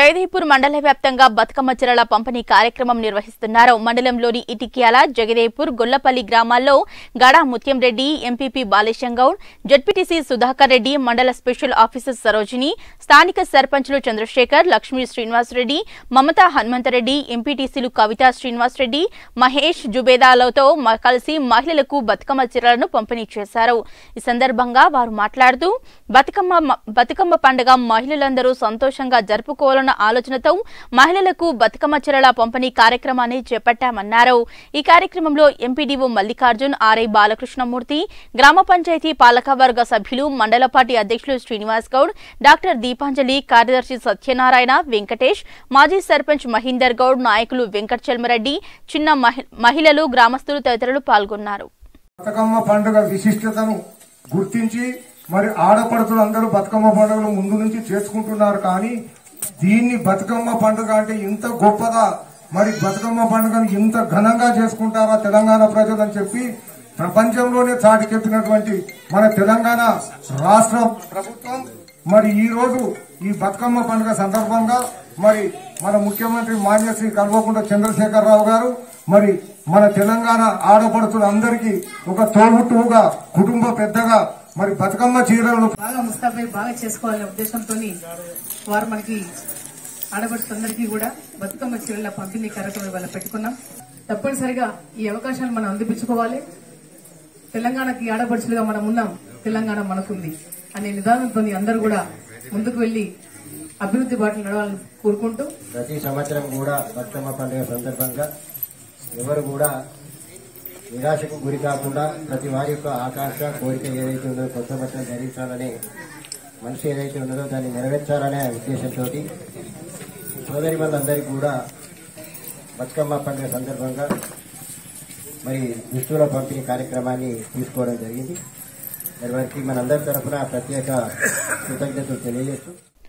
జగదేవ్పూర్ మండల వ్యాప్తంగా బతుకమ్మ చీరల పంపిణీ కార్యక్రమం నిర్వహిస్తున్నారు. మండలంలోని ఇటిక్యాల, జగదేవ్పూర్, గొల్లపల్లి గ్రామాల్లో గడా ముత్యం రెడ్డి, ఎంపీపీ బాలేశం గౌడ్, జడ్పీటీసీ సుధాకర్ రెడ్డి, మండల స్పెషల్ ఆఫీసర్ సరోజిని, స్థానిక సర్పంచులు చంద్రశేఖర్, లక్ష్మీ శ్రీనివాస్ రెడ్డి, మమతా హనుమంతరెడ్డి, ఎంపీటీసీలు కవితా శ్రీనివాస్ రెడ్డి, మహేష్ జుబేదాలతో కలిసి మహిళలకు బతుకమ్మ చీరలను పంపిణీ చేశారు. ఈ సందర్భంగా వారు మాట్లాడుతూ బతుకమ్మ పండుగ మహిళలందరూ సంతోషంగా జరుపుకోవాలన్న ఆలోచనతో మహిళలకు బతుకమ్మ చీరల పంపిణీ కార్యక్రమాన్ని చేపట్టామన్నారు. ఈ కార్యక్రమంలో ఎంపీడీఓ మల్లికార్జున్, ఆర్ఐ బాలకృష్ణమూర్తి, గ్రామ పంచాయతీ పాలకవర్గ సభ్యులు, మండల పార్టీ అధ్యక్షులు శ్రీనివాస్ గౌడ్, డాక్టర్ దీపాంజలి, కార్యదర్శి సత్యనారాయణ, వెంకటేష్, మాజీ సర్పంచ్ మహీందర్ గౌడ్, నాయకులు వెంకట చెల్మరెడ్డి, చిన్న మహిళలు, గ్రామస్తులు తదితరులు పాల్గొన్నారు. బతుకమ్మ పండుగ విశిష్టతను గుర్తించి మరి ఆడపడుతులు అందరూ బతుకమ్మ పండుగలు ముందు నుంచి చేసుకుంటున్నారు. కానీ దీన్ని బతుకమ్మ పండుగ అంటే ఇంత గొప్పదా, మరి బతుకమ్మ పండుగను ఇంత ఘనంగా చేసుకుంటారా తెలంగాణ ప్రజలు అని చెప్పి ప్రపంచంలోనే చాటికెప్పినటువంటి మన తెలంగాణ రాష్ట్ర ప్రభుత్వం మరి ఈ రోజు ఈ బతుకమ్మ పండుగ సందర్భంగా మరి మన ముఖ్యమంత్రి మాన్యశ్రీ కల్వకుంట్ల చంద్రశేఖరరావు గారు మరి మన తెలంగాణ ఆడపడుతులందరికీ ఒక తోబుట్టువుగా, కుటుంబ పెద్దగా మరి బతుకమ్మ చీరలను బాగా ముస్తాబై బాగా చేసుకోవాలనే ఉద్దేశంతో వారు మనకి ఆడపడుతులందరికీ కూడా బతుకమ్మ చీరల పంపిణీ కార్యక్రమం ఇవాళ పెట్టుకున్నాం. తప్పనిసరిగా ఈ అవకాశాన్ని మనం అందిపించుకోవాలి. తెలంగాణకి ఆడపడుచులుగా మనం ఉన్నాం, తెలంగాణ మనకుంది అనే నిదానంతో అందరూ కూడా ముందుకు వెళ్లి అభివృద్ధి బాటలు నడవాలని కోరుకుంటూ ప్రతి సంవత్సరం కూడా బతుకమ్మ పండుగ సందర్భంగా ఎవరు కూడా నిరాశకు గురి కాకుండా ప్రతి వారి యొక్క ఆకాంక్ష, కోరిక ఏదైతే ఉన్నదో కొత్త బట్టలు ధరించాలనే మనసు ఏదైతే ఉన్నదో దాన్ని నెరవేర్చాలనే ఉద్దేశంతో సోదరి వాళ్ళందరికీ కూడా బతుకమ్మ పండుగ సందర్భంగా మరి దుస్తుల పంపిణీ కార్యక్రమాన్ని తీసుకోవడం జరిగింది. మరి వారికి మనందరి తరఫున ప్రత్యేక కృతజ్ఞతలు తెలియజేస్తూ